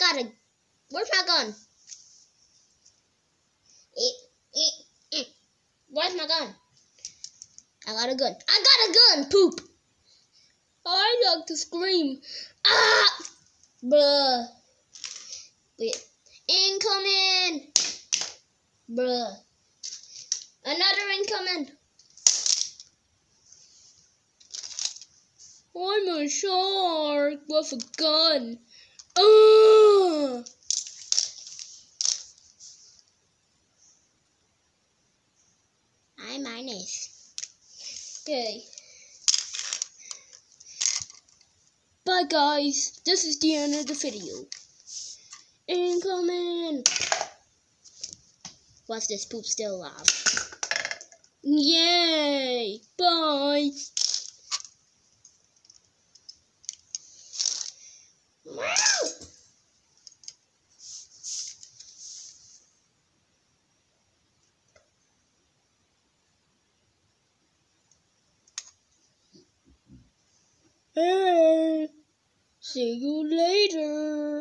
Where's my gun? Where's my gun? I got a gun. Poop. I like to scream. Ah! Bruh. Wait. Incoming. Bruh. Another incoming. I'm a shark with a gun. I'm minus. Okay. Bye guys. This is the end of the video. Incoming. Was this poop still alive? Yay. Bye. Hey, see you later.